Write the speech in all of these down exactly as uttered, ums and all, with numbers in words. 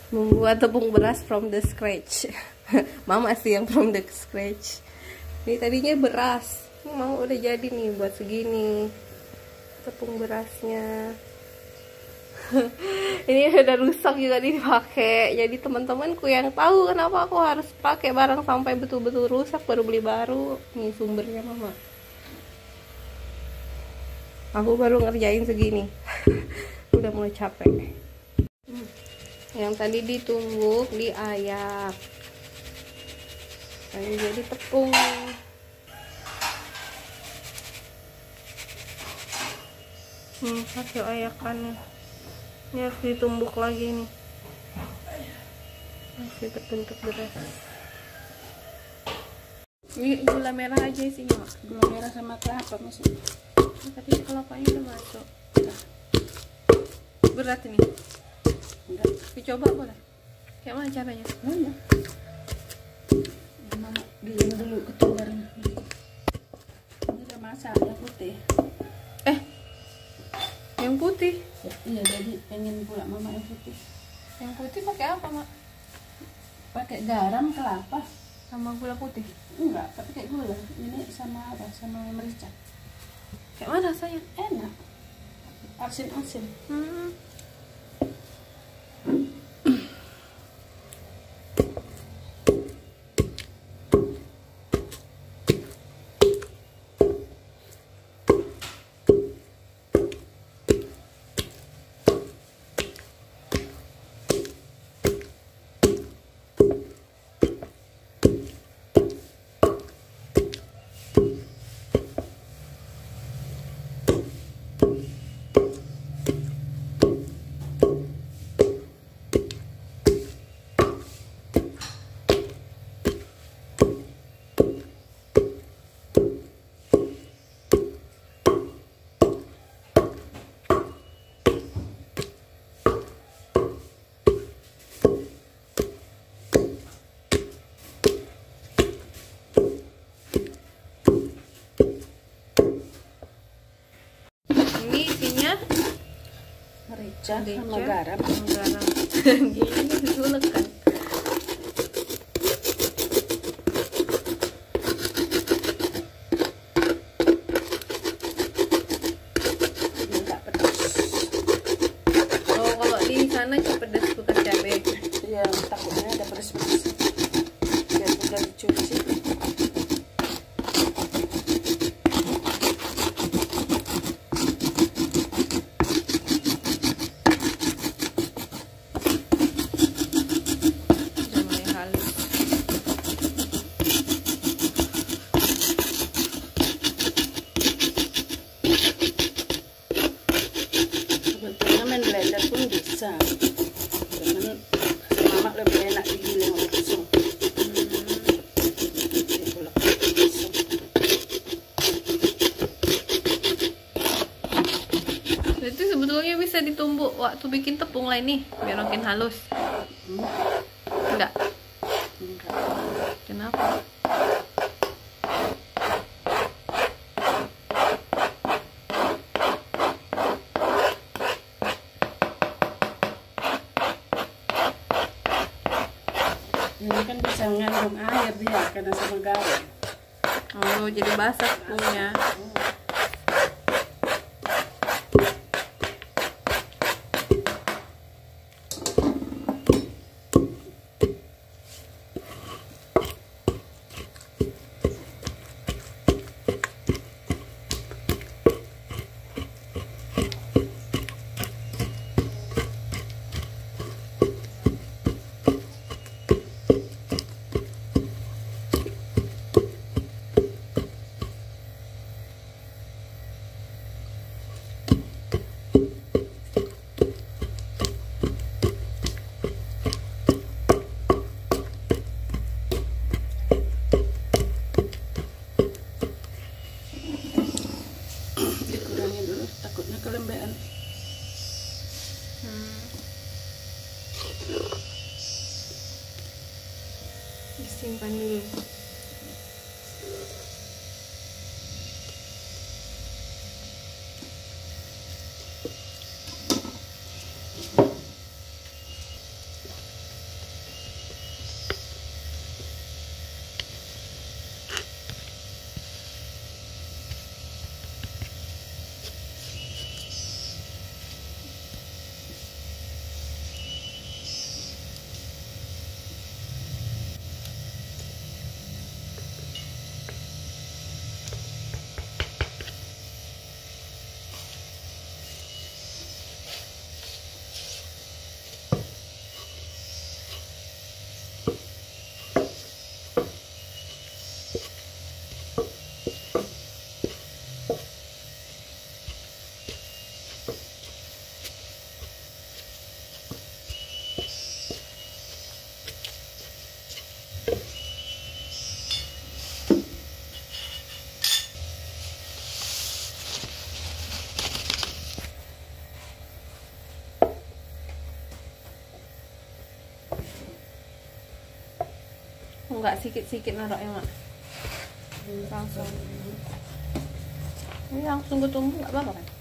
Membuat tepung beras from the scratch. Mama sih yang from the scratch. Ini tadinya beras, ini Mama udah jadi nih buat segini tepung berasnya. Ini udah rusak juga dipakai. Jadi teman-temanku yang tahu kenapa aku harus pakai barang sampai betul-betul rusak baru beli baru. Ini sumbernya Mama. Aku baru ngerjain segini. Udah mulai capek. Hmm. Yang tadi ditumbuk diayak. Ini jadi tepung. Hmm, hasil ayakannya. Ini harus ditumbuk lagi nih. Masih terbentuk beras. Ini gula merah aja isinya, gula merah sama kelapa maksudnya. Nah, tapi kelapanya udah masuk. Nah. Berat ini. Enggak. Dicoba boleh? Kayak mana caranya? Mana? Mama bikin dulu ketumbarnya. Ini udah masak yang putih. Eh, yang putih. Ya, iya, jadi pengen pula Mama yang putih. Yang putih pakai apa, Mak? Pakai garam, kelapa, Sama gula putih. enggak, pakai gula. Ini sama apa? Sama merica. Kayak mana rasanya? Enak. Asin-asin. Hmm. Merica Merica sama garam. sama garam. Gini disulek kan. Enggak pedas. Oh, kalau di sana pedas bekas cabai. Iya, takutnya ada pedas-pedas. Biar udah dicuci. Sebetulnya main blender pun bisa, cuman Mama lebih enak digiling langsung. Itu sebetulnya bisa ditumbuk waktu bikin tepung lain nih biar makin halus. Hmm. Enggak. Enggak. Kenapa? Ini kan bisa ngandung air dia karena sama garam. Oh, jadi basah tepungnya. Dikurangi dulu, takutnya kelembean. Hmm. Disimpan dulu. Enggak sikit-sikit naroknya mak. Langsung. Ini langsung gue tumbuk nggak apa-apa kan?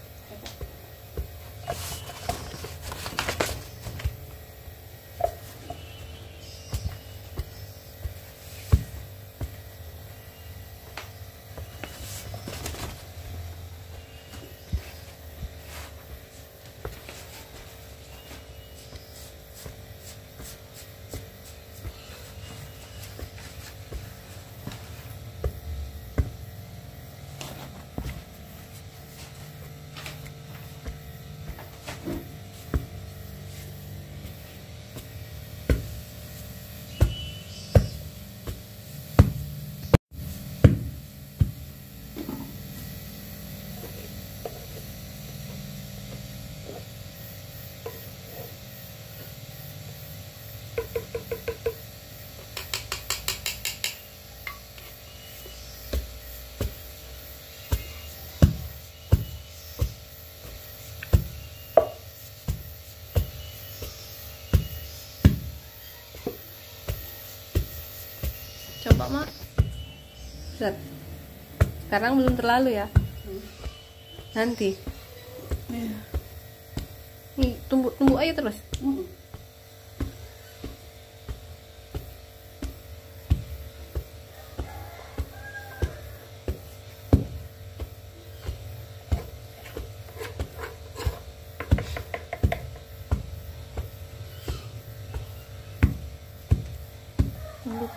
Coba mak. Set. Sekarang belum terlalu ya. Hmm. Nanti. Iya. Nih tumbuk-tumbuk aja terus. Hmm. Tumbuk.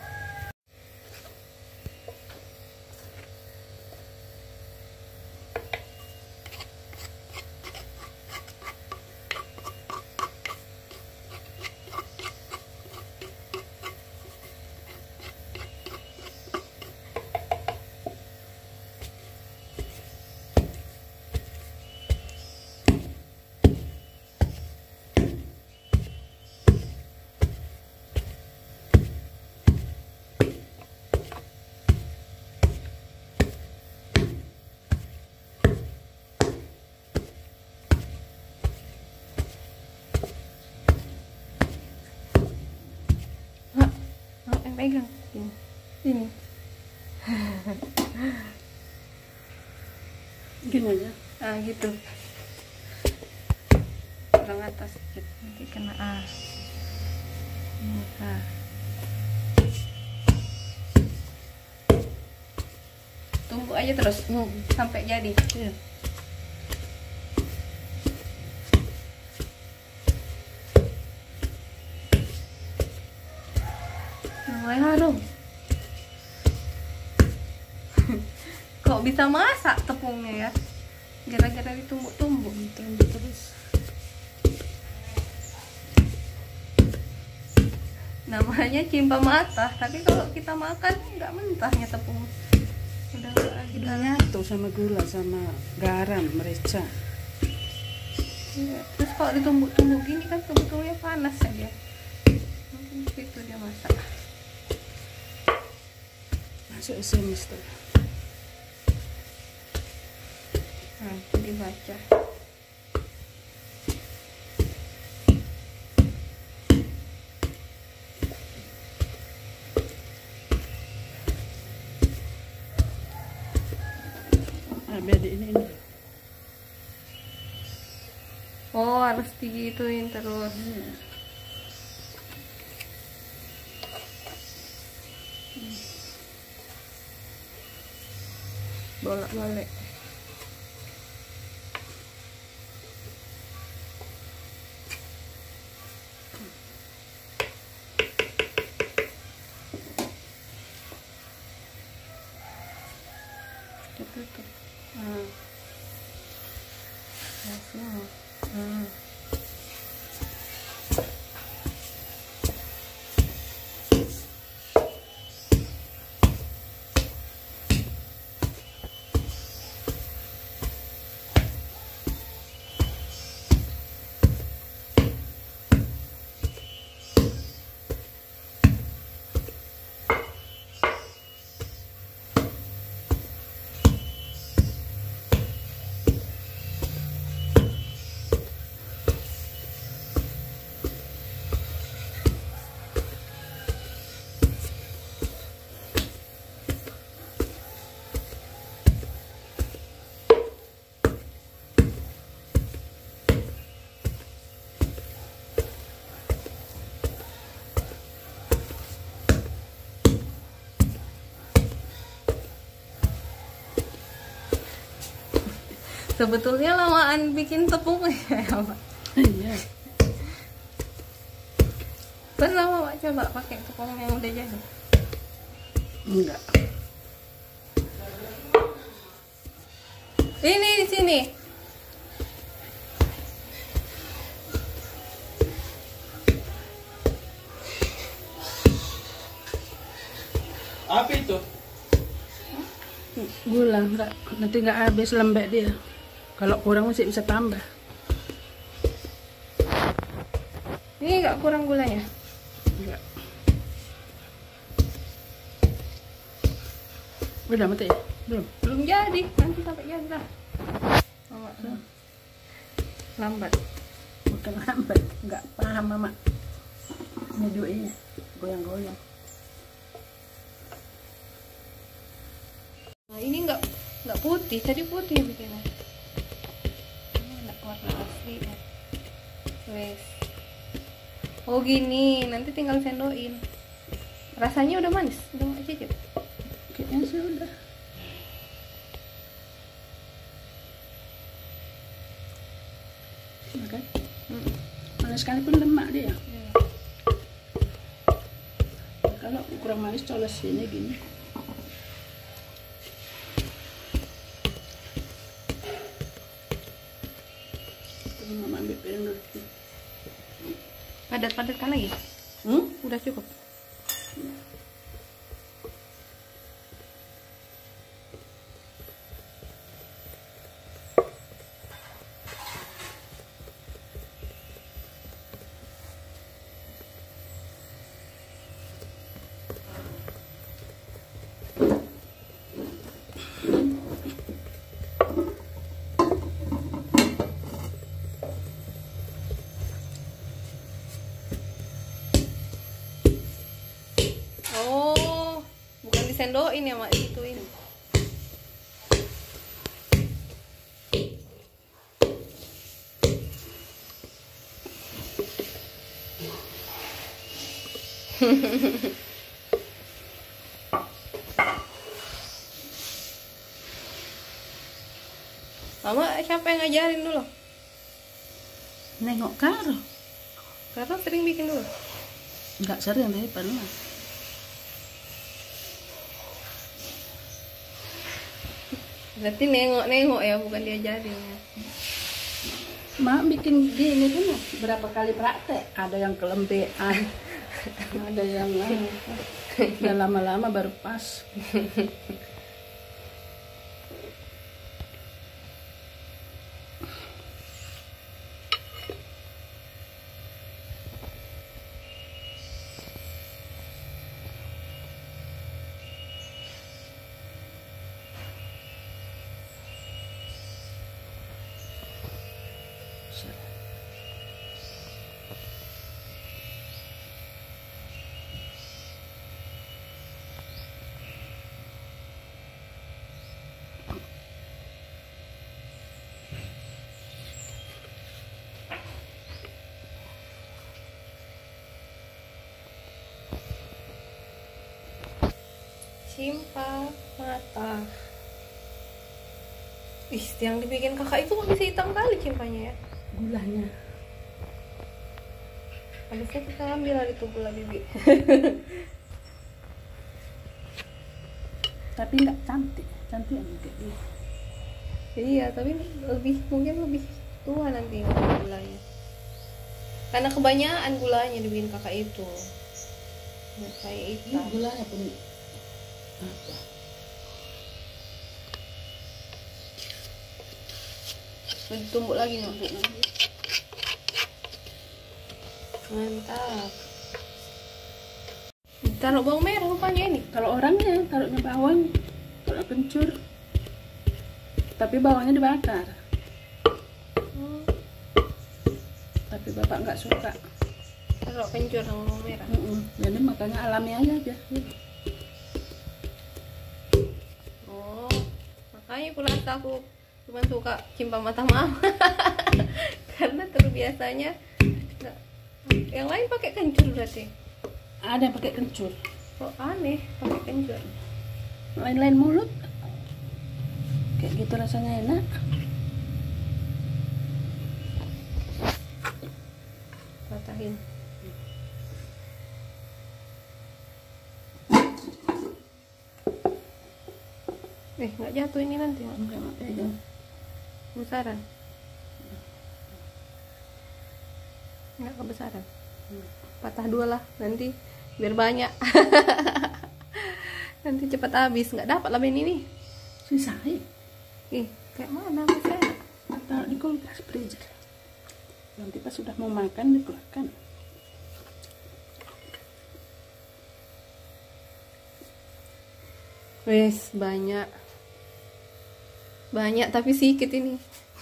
Pegang ini, ini. Gini aja. Ah gitu, orang atas sedikit nanti kena ah. Ini, ah. Tumbuk aja terus Hmm. sampai jadi. Iya. Mulai harum. Kok bisa masak tepungnya ya? Gara-gara ditumbuk-tumbuk. Tumbuk terus. Namanya cimpa mata, tapi kalau kita makan nggak mentahnya tepung. Udah lagi Udah nyatu sama gula sama garam, merica. Iya. Terus kalau ditumbuk-tumbuk gini kan sebetulnya panas ya dia. Mungkin itu dia masak. Masuk S M S tuh. Nah, itu dibaca. Ah, biar di ini ini. Oh, harus digituin terus. Iya. Bolak-balik. Tutup. Hmm. Langsung. Hmm. Sebetulnya lamaan bikin tepung ya, Pak. Iya. Pernah Mama coba pakai tepung yang udah jadi? Enggak. Ini di sini. Apa itu? Gula enggak, nanti nggak habis lembek dia. Kalau kurang masih bisa tambah. Ini nggak kurang gulanya? Enggak. Udah mati ya? Belum. Belum jadi, nanti sampai jadi lah. Mama tuh lambat. Bukan lambat, nggak paham Mama. Ngeduinya goyang-goyang. Nah ini nggak nggak putih, tadi putih bikinnya. Ini nggak warna asli ya. Wes. Oh gini, nanti tinggal sendokin. Rasanya udah manis, udah nggak cicip. Kayaknya sih udah. Makan. Hmm. Manis sekalipun lemak dia. Ya. Kalau kurang manis coles sini gini. Ini Mama ambil piring dulu. Padat-padatkan lagi. Hmm? Udah cukup. Oh, bukan disendokin ya Mak, gituin. Mama siapa yang ngajarin dulu? Nengok Karo. Karena sering bikin dulu. Enggak sering tapi pernah. Berarti nengok-nengok ya, bukan diajarin ya. Mak bikin gini kan berapa kali praktek. Ada yang kelempean, ada yang udah lama-lama baru pas. Cimpa mata. Ih, yang dibikin kakak itu kok bisa hitam kali cimpanya ya? Gulanya. Habisnya kita ambil lah itu gula bibi. Tapi nggak cantik, cantik kayak gitu. Iya, tapi lebih mungkin lebih tua nanti gulanya. Karena kebanyakan gulanya dibikin kakak itu. Nggak kayak Ini hitam. gulanya pun apa? Ditumbuk lagi nggak? Mantap. Taruh bawang merah rupanya ini. Kalau orangnya taruhnya bawang, kalau kencur. Tapi bawangnya dibakar. Hmm, Tapi bapak nggak suka. taruh kencur sama bawang merah. Mm-mm. Jadi makanya alami aja. Oh, makanya pula aku cuma suka cimpa mata mama. Karena terbiasanya nggak, yang lain pakai kencur berarti. Ada yang pakai kencur, Kok aneh pakai kencur? lain-lain mulut. Kayak gitu rasanya enak. patahin. Eh, nggak jatuh ini nanti, Mak. Enggak, Mak, aja. Kebesaran. Nggak kebesaran. Patah dua lah nanti biar banyak. Nanti cepat habis, nggak dapat lah ini nih. Sisain. Ih, kayak mana masih enak. Taruh di kulkas freezer. Nanti pas sudah mau makan dikeluarkan. Wes banyak. Banyak tapi sedikit ini.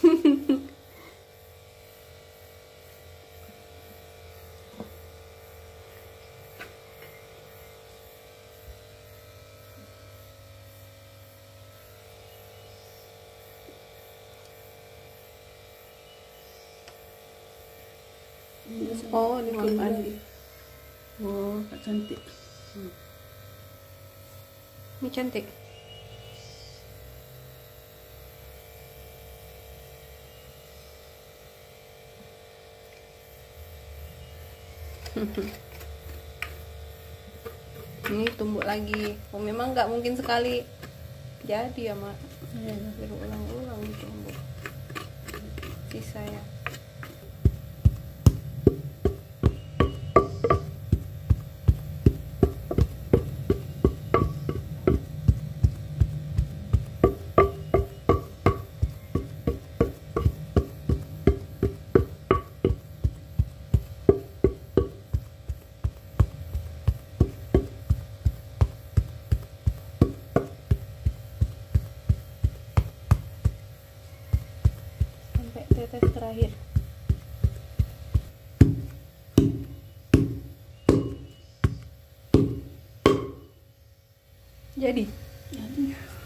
Oh, ini Tim makan. Andi. Oh, Kak cantik. ini cantik. Ini tumbuk lagi. Oh, memang nggak mungkin sekali jadi ya, Mak. Ya, Berulang-ulang ditumbuk. Sisa ya. Sampai tetes terakhir. Jadi. jadi.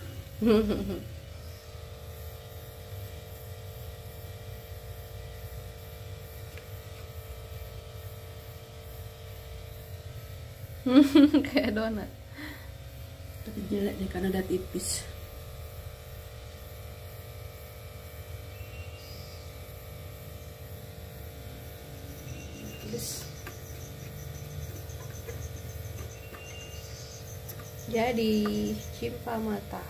Kayak donat. Tapi jelek deh karena udah tipis. Terus Jadi cimpa mata.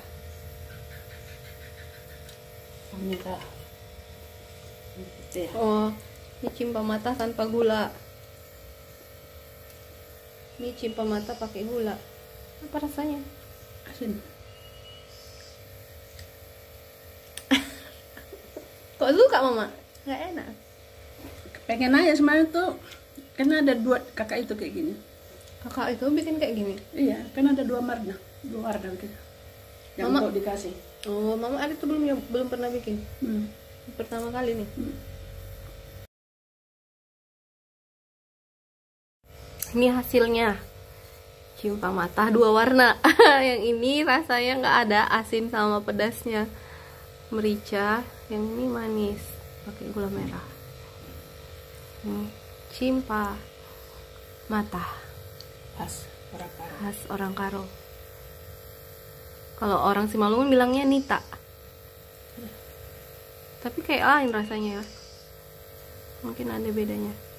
ternyata gitu ya. Oh, ini cimpa mata tanpa gula. Ini cimpa mata pakai gula. Apa rasanya? Asin. Kok suka, Mama? Nggak enak. Pengen aja semuanya tuh, karena ada dua kakak itu kayak gini. Kakak itu bikin kayak gini. Iya, kan ada dua warna, dua warna gitu. Yang Mama- kok dikasih. Oh, Mama ada tuh belum belum pernah bikin. Hmm. Pertama kali nih. Hmm. Ini hasilnya. Cimpa mata dua warna. Yang ini rasanya nggak ada asin sama pedasnya. Merica, yang ini manis pakai gula merah. Ini cimpa mata Khas orang Karo. khas orang Karo. Kalau orang Simalungun bilangnya nita. Tapi kayak lain rasanya ya. Mungkin ada bedanya.